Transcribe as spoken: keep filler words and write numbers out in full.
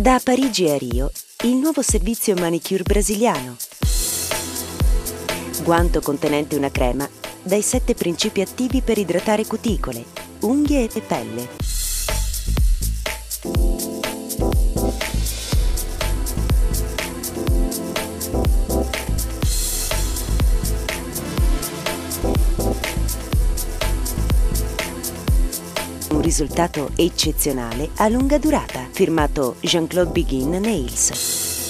Da Parigi a Rio, il nuovo servizio manicure brasiliano. Guanto contenente una crema dai sette principi attivi per idratare cuticole, unghie e pelle. Un risultato eccezionale a lunga durata, firmato Jean-Claude Biguin Nails.